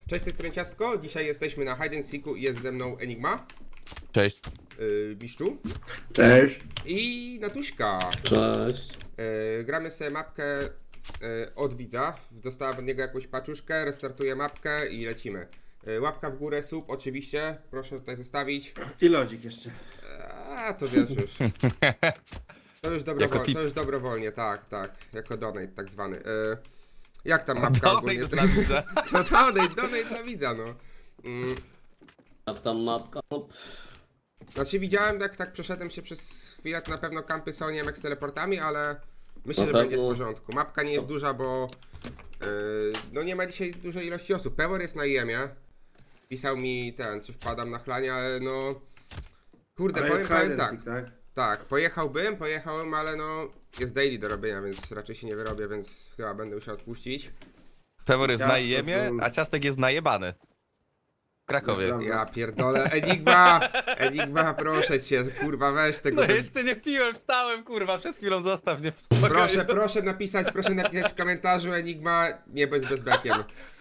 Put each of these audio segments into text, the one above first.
Cześć, z tej strony Ciastko. Dzisiaj jesteśmy na Hide and Seeku i jest ze mną Enigma. Cześć. Biszczu. Cześć. I Natuśka. Cześć. Gramy sobie mapkę od widza. Dostałem od niego jakąś paczuszkę, restartuję mapkę i lecimy. Łapka w górę, sub oczywiście. Proszę tutaj zostawić. I lodzik jeszcze. A to wiesz już. To już dobrowolnie, tak. Jako donate tak zwany. Jak tam mapka ogólnie? Donate dla widza. No donate dla widza, no. Jak tam mapka? Znaczy widziałem, jak tak przeszedłem się przez chwilę, to na pewno kampy są, nie wiem, jak z teleportami, ale myślę, że będzie w porządku. Mapka nie jest duża, bo no nie ma dzisiaj dużej ilości osób. Pewor jest na IEM-ie. Pisał mi czy wpadam na chlanie, ale no... Kurde, powiem tak. Tak, pojechałem, ale no... Jest daily do robienia, więc raczej się nie wyrobię, więc chyba będę musiał odpuścić. Pewor jest na IEM-ie, a Ciastek jest najebany. W Krakowie. Ja pierdolę, Enigma, proszę cię, kurwa, weź tego. No jeszcze nie piłem, wstałem, kurwa, przed chwilą zostaw mnie w spokoju. Proszę napisać w komentarzu, Enigma, nie bądź bezbekiem.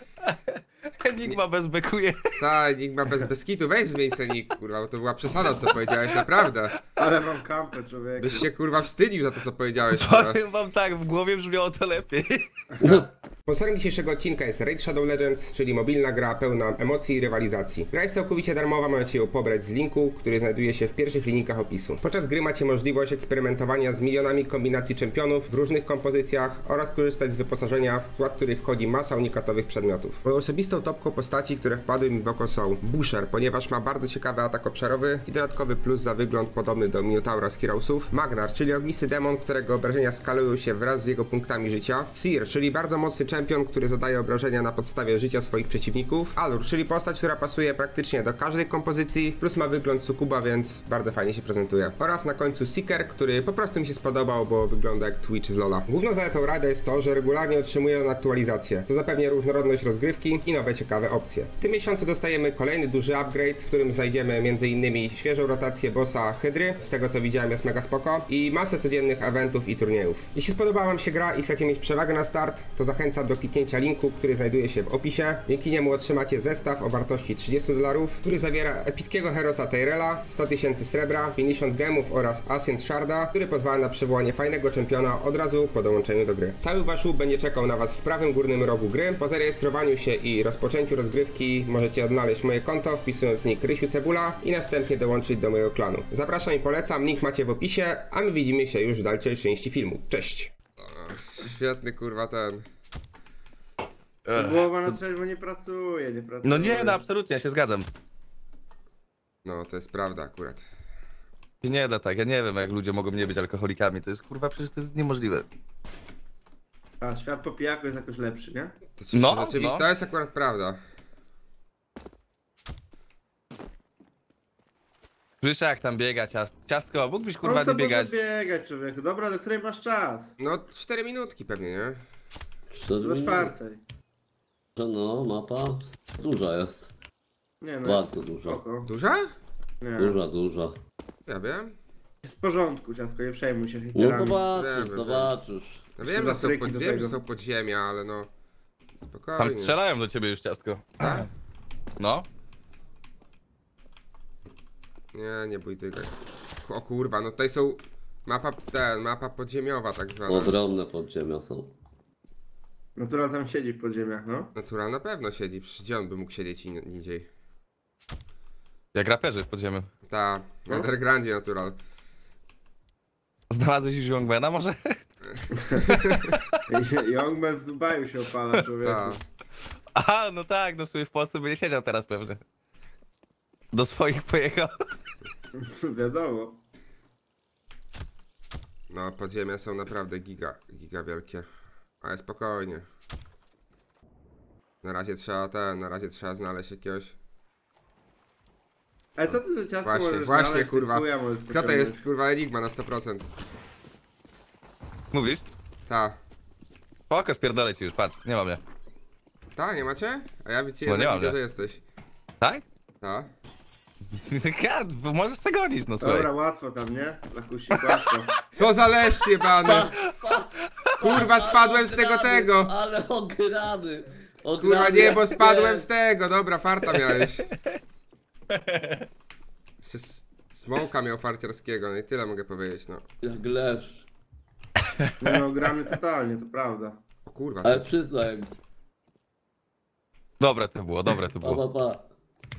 Enigma bezbekuje. Ta, Enigma bez kitu, weź zmień senik, kurwa, bo to była przesada, co powiedziałeś, naprawdę. Ale mam kampę, człowieku. Byś się, kurwa, wstydził za to, co powiedziałeś. Kurwa. Powiem wam tak, w głowie brzmiało to lepiej. Sponsorem dzisiejszego odcinka jest Raid Shadow Legends, czyli mobilna gra pełna emocji i rywalizacji. Gra jest całkowicie darmowa, możecie ją pobrać z linku, który znajduje się w pierwszych linijkach opisu. Podczas gry macie możliwość eksperymentowania z milionami kombinacji czempionów w różnych kompozycjach oraz korzystać z wyposażenia, w skład który wchodzi masa unikatowych przedmiotów. Moją osobistą topką postaci, które wpadły mi w oko są Busher, ponieważ ma bardzo ciekawy atak obszarowy i dodatkowy plus za wygląd podobny do Minotaura z Heroesów. Magnar, czyli ognisty demon, którego obrażenia skalują się wraz z jego punktami życia. Seer, czyli bardzo mocny czempion, który zadaje obrażenia na podstawie życia swoich przeciwników. Alur, czyli postać, która pasuje praktycznie do każdej kompozycji, plus ma wygląd sukuba, więc bardzo fajnie się prezentuje. Oraz na końcu Seeker, który po prostu mi się spodobał, bo wygląda jak Twitch z Lola. Główną zaletą Raida jest to, że regularnie otrzymuje on aktualizacje, co zapewnia różnorodność rozgrywki i nowe ciekawe opcje. W tym miesiącu dostajemy kolejny duży upgrade, w którym znajdziemy m.in. świeżą rotację bossa Hydry, z tego co widziałem jest mega spoko, i masę codziennych eventów i turniejów. Jeśli spodobała wam się gra i chcecie mieć przewagę na start, to zachęcam do kliknięcia linku, który znajduje się w opisie. Dzięki niemu otrzymacie zestaw o wartości $30, który zawiera epickiego Heroesa Tyrella, 100 000 srebra, 50 gemów oraz Ancient Sharda, który pozwala na przywołanie fajnego czempiona od razu po dołączeniu do gry. Cały wasz łuk będzie czekał na was w prawym górnym rogu gry. Po zarejestrowaniu się i rozpoczęciu rozgrywki możecie odnaleźć moje konto, wpisując nick Rysiu Cebula i następnie dołączyć do mojego klanu. Zapraszam i polecam, link macie w opisie, a my widzimy się już w dalszej części filmu. Cześć! Świetny kurwa ten... Głowa na trzeźwo nie pracuje. No nie, no absolutnie, ja się zgadzam. No, to jest prawda akurat. Nie da tak, ja nie wiem jak ludzie mogą nie być alkoholikami, to jest kurwa, przecież to jest niemożliwe. A świat po pijaku jest jakoś lepszy, nie? Oczywiście, to jest akurat prawda. Słyszę jak tam biega Ciastko, mógłbyś kurwa nie biegać. biegać, człowieku. Dobra, do której masz czas? No, 4 minutki pewnie, nie? Do 4. No, mapa duża jest. Nie no, Bardzo jest duża. spoko. Duża? Nie. Duża. Ja wiem. Jest w porządku, Ciasko, nie przejmuj się No hiterami. zobaczysz, Wiem. zobaczysz. No Jeszcze wiem, Afryki do wiem, że tego. są podziemia, ale no... Spokojnie. Tam strzelają do ciebie już Ciastko. No. Nie bój ty. O kurwa, no tutaj są... Mapa podziemiowa tak zwana. Ogromne podziemia są. Natura tam siedzi w podziemiach, no. Natural na pewno siedzi, przecież gdzie on by mógł siedzieć indziej? Jak raperzy w podziemiu. Ta, w undergroundzie natural. Znalazłeś już Youngmana może? Youngman w Dubaju się opala, człowieku. Ta. Aha, no tak, no w sumie w Polsce by nie siedział teraz pewnie. Do swoich pojechał. Wiadomo. No, podziemia są naprawdę giga wielkie. Ale spokojnie. Na razie trzeba znaleźć jakiegoś... Ale co ty za Ciasko możesz Właśnie znaleźć, kurwa. chuja możesz Kto to pociągnąć? jest kurwa Enigma na 100%? Mówisz? Ta. Pokaż, pierdolę ci już, patrz, nie ma mnie. Ta, nie macie? A ja wiecie, No nie mam, widzę, nie. że jesteś. Tak? Ta. Bo możesz se gonić, no słuchaj. Dobra, łatwo tam, nie? Lakusi, łatwo. Co za leszcz jebany! Kurwa, spadłem z tego! Ale ograny! Kurwa nie, bo spadłem z tego, dobra, farta miałeś. Jeszcze smoka miał farciarskiego, no i tyle mogę powiedzieć, no. Jak leszcz. No gramy totalnie, to prawda. O kurwa, Ale przyznaj. Dobre to było, dobre to Pa, było. pa, pa.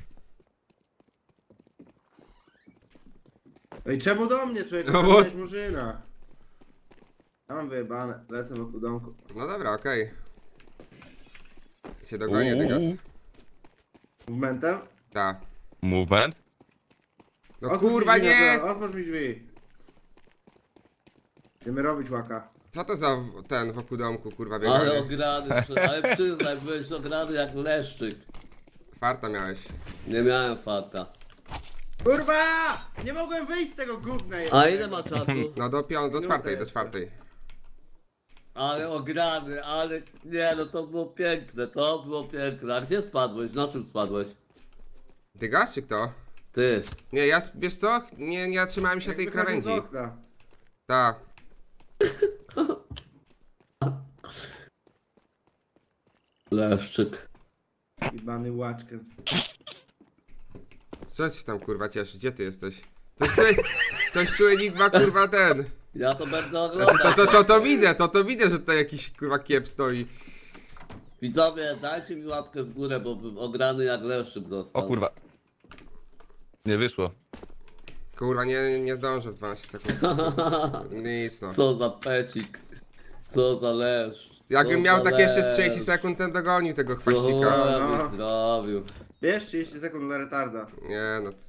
No i czemu do mnie, człowiek? No No bo- bo... Murzyna. Ja mam wyjebane, lecę wokół domku. no dobra, okej. Się dogonię, Dygas. Movementem? Ta. Movement? No Otwórz kurwa mi drzwi, nie! no, otwórz mi drzwi. Będziemy robić łaka. Co to za ten wokół domku, kurwa, Ale bieganie? ograny, ale przyznaj, byłeś ograny jak leszczyk. Farta miałeś. Nie miałem farta. Kurwa! Nie mogłem wyjść z tego gówna A jeszcze. ile ma czasu? No do czwartej, do jeszcze. czwartej. Ale ograny, ale nie no to było piękne, to było piękne. A gdzie spadłeś? Na czym spadłeś? Dygas czy kto? Ty. Nie, ja, wiesz co? Nie trzymałem się Jak tej wychodził krawędzi. z okna. Ta. Leszczyk. Jebany łaczkę. Co ci tam kurwa cieszy? Gdzie ty jesteś? Coś tu Enigma kurwa ten. Ja to będę To oglądał. widzę, to widzę, że tutaj jakiś kurwa kiep stoi. Widzowie, dajcie mi łapkę w górę, bo bym ograny jak leszczyk został. O kurwa. Nie wyszło. Kurwa, nie zdążę w 12 sekund. Nic no. Co za pecik. Co za leszcz. Jakbym Co miał za tak jeszcze z leszcz. 30 sekund, to dogonił tego Co chwaścika. ja No. bym zrobił? Wiesz, 30 sekund dla retarda. Nie no.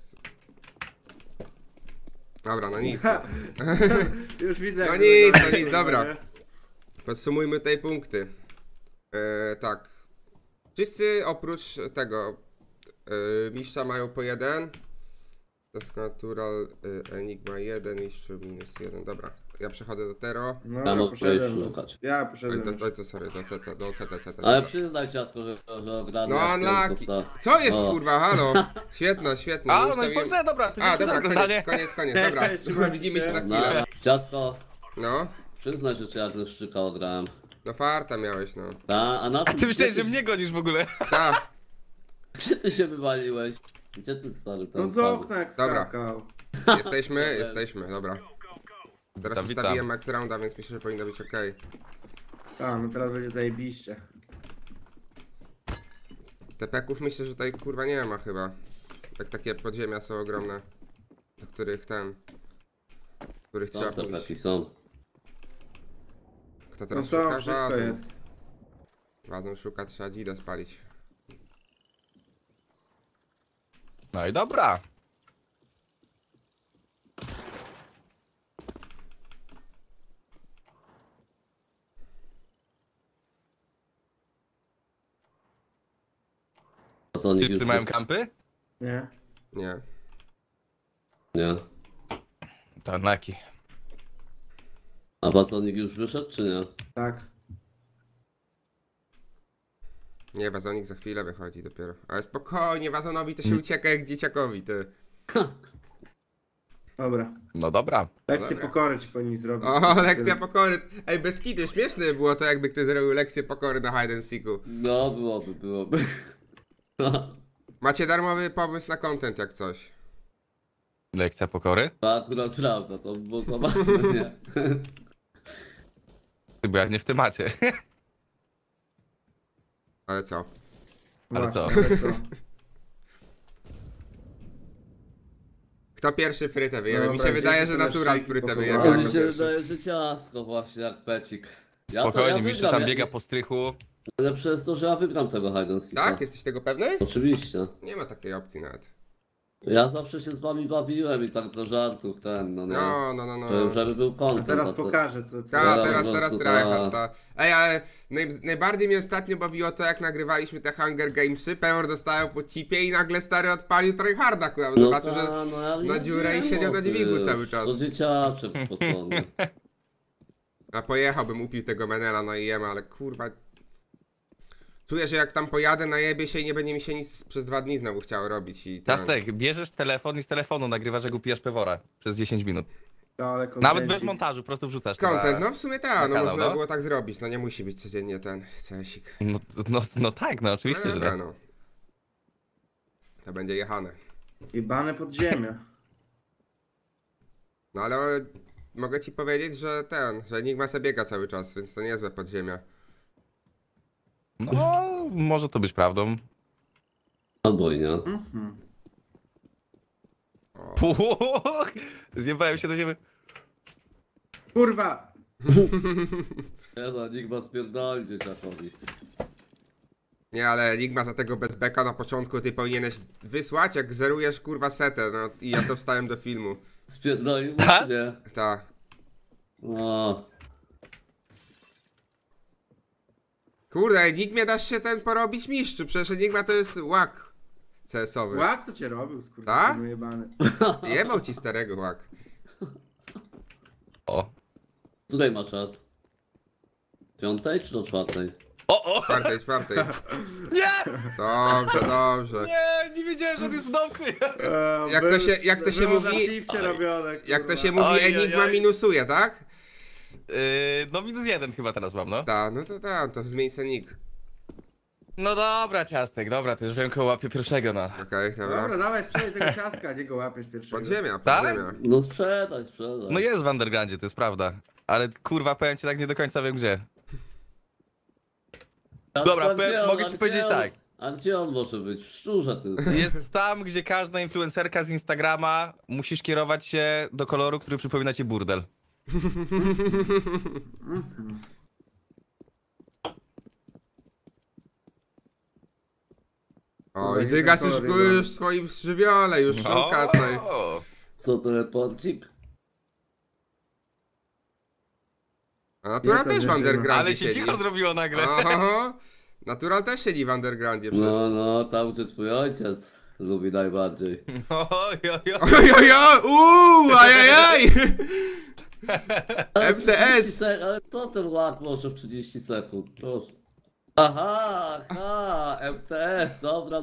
Dobra, no nic. Już widzę. No jak nic, wygląda, no nic, kurwa, dobra. nie? Podsumujmy tutaj punkty. Tak. Wszyscy oprócz tego mistrza mają po 1. Task Natural Enigma 1, mistrzu -1. Dobra, ja przechodzę do Tero. No, Ja ja mogę poszedłem. iść szukać. Ja Oj, poszedłem. to sorry, do CT. Ale dobra. przyznaj ciasko, że ograny No jak unlucky. ten został. Co jest O. kurwa, halo? Świetno. A, no i ustawiłem- poczekaj, dobra, to A, dzięki za dobra, oglądanie. koniec, Cześć, dobra. cześć, trzymajcie Widzimy się się. za No, chwilę. ciasko, No, przyznaj się, czy jak leszczyka ograłem. no farta miałeś, no. Ta, a na A tym, ty myślałeś, gdzie że mnie gonisz w ogóle? Ta, Gdzie ty się wywaliłeś? Gdzie ty stary tam No z spadłeś? okna jak Dobra. skakał. jesteśmy, dobra. Teraz Witam, witam. ustawiłem max rounda, więc myślę, że powinno być ok. A, no teraz będzie zajebiście. Tepeków myślę, że tutaj kurwa nie ma chyba. Jak takie podziemia są ogromne, do których których trzeba Są te pójść. peki, są. Kto No teraz są, szuka? wszystko Wazon. jest. Wazon szuka, trzeba dzidę spalić. No i dobra. Wazonik Wszyscy już mają wyszedł? kampy? Nie? Nie. Nie. To naki. A wazonik już wyszedł, czy nie? Tak. Nie, wazonik za chwilę wychodzi dopiero. Ale spokojnie, wazonowi to się ucieka jak dzieciakowi, ty. Dobra. No dobra. Lekcję Dobra. pokory ci powinni zrobić. O, lekcja pokory. Ej, bez kitu, śmieszne było to, jakby ktoś zrobił lekcję pokory na hide and seeku. No, byłoby. Macie darmowy pomysł na content jak coś. Lekcja pokory? To akurat prawda, to by było zabawne, nie? Ty, bo jak nie w temacie. Ale co? Ale co? Właśnie, ale co? Kto pierwszy frytę wyjebie? Dobra, Mi się wydaje, że dzięki, tyle natural szejki frytę pochowałem. wyjebie A mi jako się pierwszy. wydaje, że ciasko właśnie jak pecik. Ja Spokojnie, mistrz wygram, tam ja- biega po strychu. Ale przez to, że ja wygram tego hide and seeka. Tak? Jesteś tego pewny? Oczywiście. Nie ma takiej opcji nawet. Ja zawsze się z wami bawiłem i tak do żartów no nie. No. Żeby był A content. teraz a to- pokażę co. Ta, Ja teraz po prostu tryhard, ta. ta. Ej, ale najbardziej mnie ostatnio bawiło to, jak nagrywaliśmy te Hunger Gamesy, Peor dostałem po cipie i nagle stary odpalił tryharda, kurwa, No zobaczył, że... no, ja na nie dziurę i wiem, siedział na ty, dźwigu cały czas. To dzieciaczek spocony. A pojechałbym, upił tego Menela na IEM, ale kurwa... Czuję, że jak tam pojadę, najebie się i nie będzie mi się nic przez 2 dni znowu chciało robić i ten... Ciastek, bierzesz telefon i z telefonu nagrywasz, jak upijasz pewora przez 10 minut. Ale Nawet kontencik. bez montażu, prosto wrzucasz to Content, na- no w sumie tak, no kanał, można no. było tak zrobić, no nie musi być codziennie ten CS-ik. No tak, no oczywiście, No że dobra, tak. no. To będzie jechane. Jebane podziemia. No ale mogę ci powiedzieć, że że Enigma se biega cały czas, więc to niezłe podziemia. No, może to być prawdą. Albo i nie. Mhm. Zjebałem się do ziemi. Kurwa! Nie no, nikt ma spierdolić dzieciakowi. Nie, ale Enigma za tego bez beka na początku ty powinieneś wysłać, jak zerujesz kurwa setę, no i ja to wstałem do filmu. Spierdolił mu, Tak? czy nie? Ta. O, Kurde, Enigmie dasz się ten porobić mistrzu, przecież Enigma to jest łak CS-owy. Łak to cię robił, Ta? skurwa, jebany. Jebał ci starego łak. O. tutaj ma czas. 5 czy do 4? O! Czwartej. Nie! Dobrze, dobrze. Nie wiedziałem, że on jest w domku. Jak to się było mówi- na shifcie robione, Jak to kurwa. się mówi, Oj, oj, Enigma oj. minusuje, tak? No -1 chyba teraz mam, no. Ta, no to tam, to zmień sobie nick. No dobra, ciastek, dobra, to już wiem koło łapie pierwszego, no. Okej, dobra. Dobra, dawaj, sprzedaj tego ciastka, nie go łapiesz pierwszego. Podziemia, Tak? podziemia. No sprzedaj. No jest w Undergroundzie, to jest prawda. Ale kurwa, powiem ci tak nie do końca wiem gdzie. Dobra, mogę ci powiedzieć tak. A gdzie on może być? W szczurze ty. Jest tam, gdzie każda influencerka z Instagrama musisz kierować się do koloru, który przypomina ci burdel. O, Dobra, i nie Dygas ten już, kolor, już w swoim żywiole, już szuka tutaj. O! Co to reporcik? A Natural Nie, to też nie w wiem. undergroundzie Ale się siedzi. cicho zrobiło nagle. Oho, Natural też siedzi w undergroundzie przecież. No, tam gdzie twój ojciec lubi najbardziej. Oj. Ojojojo, ajajaj! Ale MTS. 30 ale co ten łak może w 30 sekund? Proszę. Aha, MTS, dobra.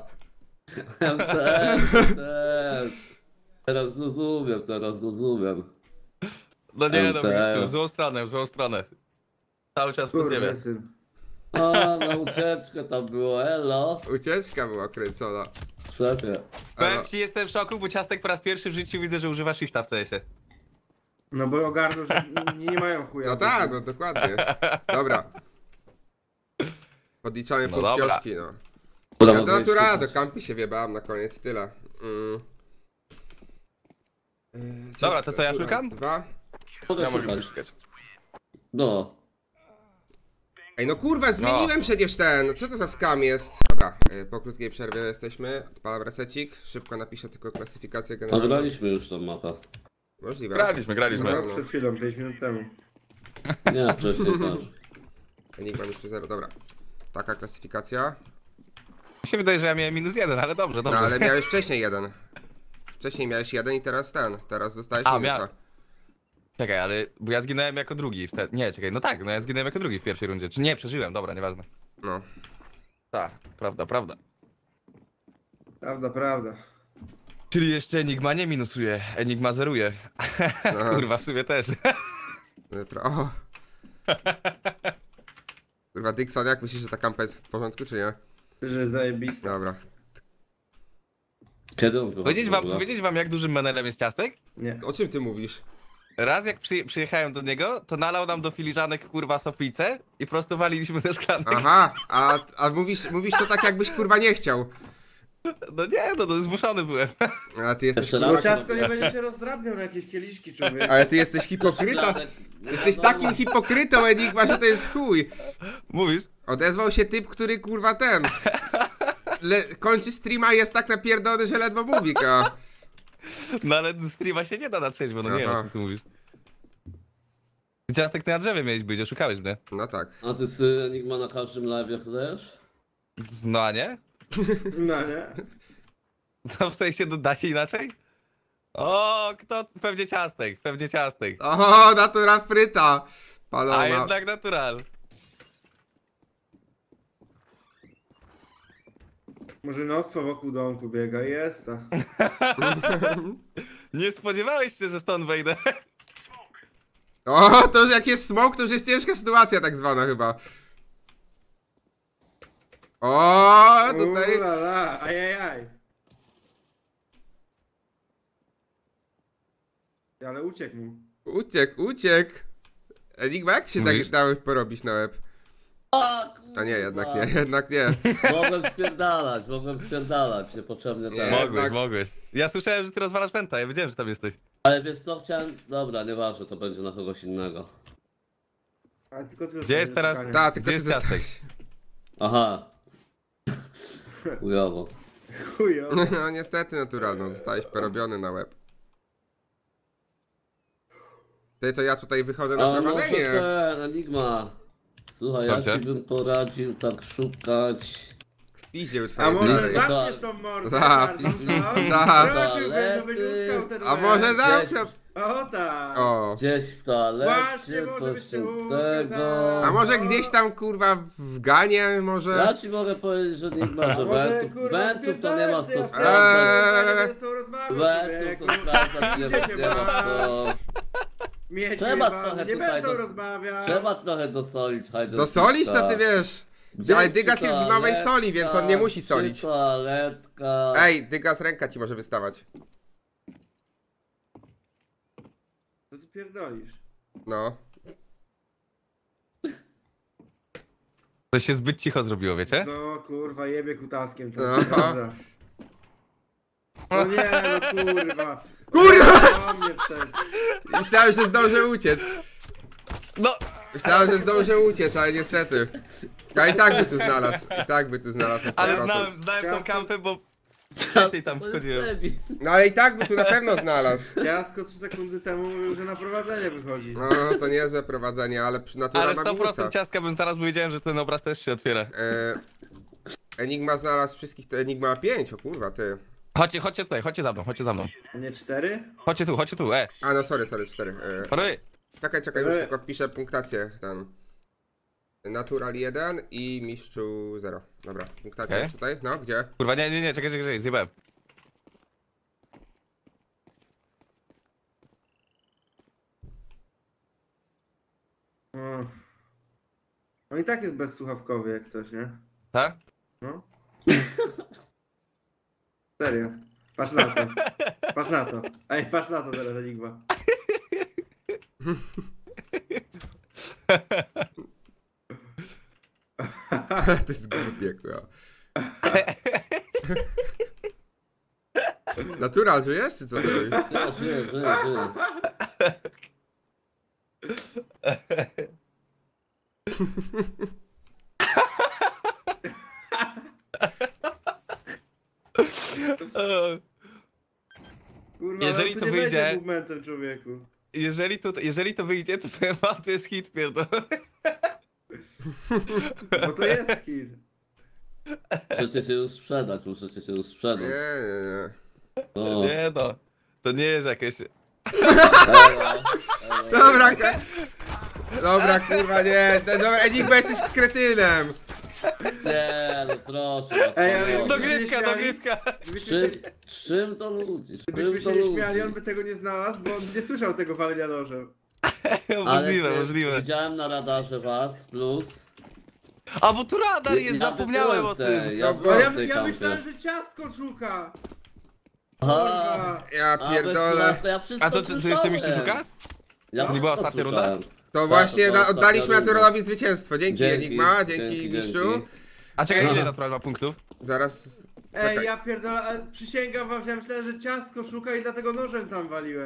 MTS. Teraz rozumiem. No nie, no MTS. w złą stronę. Cały czas pod Kurwa, ziemię. syn. A, na ucieczkę tam było, elo. Ucieczka była kręcona. Szefie. Powiem ci, jestem w szoku, bo Ciastek po raz pierwszy w życiu widzę, że używa shifta w CS-ie. No bo ogarnął, że nie mają chuja. No tak, no dokładnie. Dobra. Podliczamy No punkcioski, dobra. no. Dobra, Ja do mogę Natura, iść do kampi się wiebałem na koniec, tyle. Dobra, to co, ja szukam? 2. Mogę Ja mogę szukać. szukać. No. Ej, no kurwa, zmieniłem przecież ten. Co to za skam jest? Dobra, po krótkiej przerwie jesteśmy. Odpalam resecik. Szybko napiszę tylko klasyfikację generalną. Nagraliśmy już tą mapę. Możliwe. Graliśmy. No, przed chwilą, 5 minut temu. Nie, wcześniej też. Enigma jeszcze 0, dobra. Taka klasyfikacja. Mi się wydaje, że ja miałem -1, ale dobrze. No ale miałeś wcześniej 1. Wcześniej miałeś 1 i teraz ten. Teraz dostałeś A, minusa. Czekaj, ale bo ja zginąłem jako drugi wtedy. Nie, czekaj, no tak, no ja zginąłem jako drugi w pierwszej rundzie. Czy nie, przeżyłem, dobra, nieważne. No. Tak, prawda. Prawda. Czyli jeszcze Enigma nie minusuje, Enigma zeruje. No. Kurwa, w sumie też. O. Kurwa, Dixon, jak myślisz, że ta kampa jest w porządku, czy nie? Że jest zajebista. Dobra. Kiedy on wychodzi w ogóle? Powiedzieć wam, jak dużym menelem jest Ciastek? Nie. O czym ty mówisz? Raz jak przyjechałem do niego, to nalał nam do filiżanek kurwa soplicę i prostowaliśmy ze szklanek. Aha, a mówisz to tak, jakbyś kurwa nie chciał. No nie, no zmuszony byłem. A ty jesteś, Jeszcze Bo raz. ciastko nie będzie się rozdrabniał na jakieś kieliszki, człowiek. ale ty jesteś hipokryta. Jesteś takim hipokrytą, Enigma, że to jest chuj. Mówisz? Odezwał się typ, który kurwa ten. Kończy streama i jest tak napierdolony, że ledwo mówi, ka. No ale streama się nie da na trzeźwo, no nie wiem, Aha. o czym ty mówisz. Ciastek, ty na drzewie miałeś być, oszukałeś mnie. No tak. A ty sy Enigma na każdym live'ie chcesz? No a nie? No nie? To w sensie da się inaczej? O, kto? Pewnie Ciastek. O, natura fryta. A Palona. jednak natural. Murzynostwo wokół domku biega, jest. Nie spodziewałeś się, że stąd wejdę. O, to już jak jest smoke, to już jest ciężka sytuacja tak zwana chyba. O, tutaj... Ulala, ajajaj. Ale uciekł mu. Uciekł. Enigma, jak ty się Mówisz? tak dałeś porobić na łeb? A nie, jednak nie. Mogłem spierdalać, niepotrzebnie Nie. tak. Mogłeś. Ja słyszałem, że ty rozwalasz pęta, ja wiedziałem, że tam jesteś. Ale wiesz co, chciałem... Dobra, nieważne, to będzie na kogoś innego. Ale tylko ty Gdzie jest teraz- szukania. Ta, tylko Gdzie jest ty ciastek? Aha. Chujowo. Chujo. No niestety naturalno, zostałeś porobiony na łeb. Ty, to ja tutaj wychodzę na Ale może prowadzenie. ten, Enigma. Słuchaj, ja Dobrze. ci bym poradził tak szukać... Idzie A twoje może znaki. zamkniesz tą mordę, Tak. Tarzan, co? Tak. Prosiłbym, żebyś utkał ten A łeb. może zamknę... O tak. O. Gdzieś w toalecie, Właśnie, może coś byś się u utkał, tego... tak. A może gdzieś tam kurwa w Ganie może... Ja ci mogę powiedzieć, że Enigma, że Wentów to nie ma co Eee. sprawdzać. Z tą rozmawiam, Wentów to sprawdzać nie ma co. Trzeba trochę nie tutaj będą dos- rozmawiać. Trzeba trochę dosolić, hajde. Dosolić to ty wiesz. Gdzieś Ale przy Dygas jest z nowej toaletka, soli, więc on nie musi przy solić. Toaletka. Ej, Dygas, ręka ci może wystawać. Co ty pierdolisz? No. To się zbyt cicho zrobiło, wiecie? No kurwa, jebie kutaskiem to No. prawda. No nie, no kurwa. Kurwa! O mnie przed. Myślałem, że zdążę uciec. No! Myślałem, że zdążę uciec, ale niestety. Ja i tak by tu znalazł. I tak by tu znalazł na 100%. Ale znałem tą kampę, bo wcześniej tam wchodziłem. No ale i tak by tu na pewno znalazł. Ciastko 3 sekundy temu mówił, że na prowadzenie wychodzi. No, to niezłe prowadzenie, ale przy natura Ale ma 100% minusa. ciastka bym zaraz powiedziałem, że ten obraz też się otwiera. Enigma znalazł wszystkich, to Enigma ma 5, o kurwa ty. Chodźcie tutaj, chodźcie za mną. Nie 4? Chodźcie tu, A no sorry, 4. Sorry. Czekaj, już tylko wpiszę punktację tam. Natural 1 i mistrzu 0. Dobra, punktacja Okej. jest tutaj, no gdzie? Kurwa, nie, czekaj, zjebałem. No i tak jest bezsłuchawkowy jak coś, nie? Tak? No. Serio. Patrz na to. Patrz na to. Ej, patrz na to teraz, Enigma. To jest głupie, kurwa. Natural, żyjesz czy co to robisz? Ja żyję. Kurwa, Jeżeli no, to nie wyjdzie- będzie movementem, człowieku. Jeżeli to wyjdzie, to powiem wam, to jest hit, pierdolony. Bo to jest hit. Muszę się już sprzedać. Nie. No. Nie no, to nie jest jakieś... Dobra, kurwa, nie. Dobra, Enigma, jesteś kretynem. Nie, no proszę was, Ej, ale panowie. Dogrywka! Czym to ludzi? Gdybyśmy się nie śmiali, on by tego nie znalazł, bo on nie słyszał tego walenia nożem. Możliwe. Widziałem na radarze was, plus... A bo tu radar jest, zapomniałem o tym. Ja No, No byłem ja, w tej ja kampie. myślałem, że ciastko szuka. Aha. Kurwa. Ja pierdolę. Ja wszystko A to czy jeszcze mistrz szuka? Ja To nie była wszystko ostatnia runda? słyszałem. To właśnie to była oddaliśmy ostatnia runda. Naturalowi zwycięstwo. Dzięki Enigma, dzięki mistrzu. A czekaj, Aha. ile natural ma punktów? Zaraz. Ej, Czekaj. ja pierdolę, ale przysięgam wam, że ja myślałem, że ciastko szuka i dlatego nożem tam waliłem.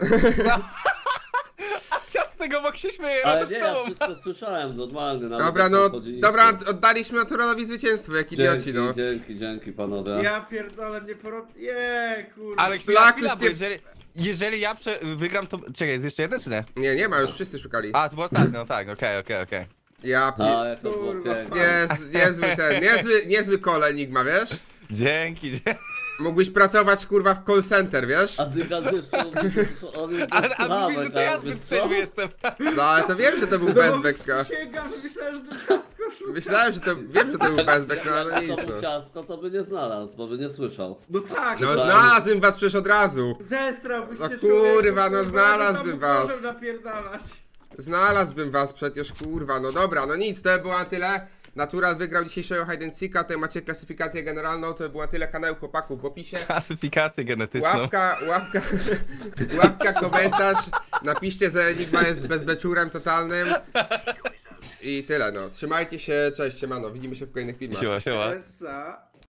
Ciastek obok się śmieje Ale razem nie, z ja tobą. wszystko słyszałem, normalnie. nawet Dobra, jak no, chodziliście. dobra, oddaliśmy Naturalowi zwycięstwo, jak idioci, no. Dzięki panowie. Ja pierdolę, mnie Nie, kurwa. Ale chwila, Flakus bo jeżeli ja wygram, to... Czekaj, jest jeszcze jeden czy nie? Nie ma, już wszyscy szukali. A, to było ostatnie, no tak, okej. Ja A, jak to było Kurwa. pięknie. niezły call Enigma, wiesz? Dzięki. Mógłbyś pracować, kurwa, w call center, wiesz? A ty gaz jeszcze, A mówisz, że to ja zbyt trzeźwy jestem. No, ale to wiem, że to był No, bezbeka. przysięgam, że myślałem, że to ciastko szuka. Myślałem, że to, wiem, że to był bezbek, no ale Jak nic to był no. ciasto, to by nie znalazł, bo by nie słyszał. No tak, No no, znalazłem was przecież od razu. zesrałbyś się No kurwa, no człowieku, znalazłbym kurwa, was. możemy napierdalać. Znalazłbym was przecież, kurwa, no dobra, no nic, to było na tyle. Natural wygrał dzisiejszego Hide and Seeka, tutaj macie klasyfikację generalną, to było na tyle kanału chłopaków w opisie. Klasyfikację genetyczną. Łapka, komentarz, napiszcie, że Enigma jest bezbeczurem totalnym. I tyle no, trzymajcie się, cześć, siemano, widzimy się w kolejnych filmach. Siema, siema. Essa.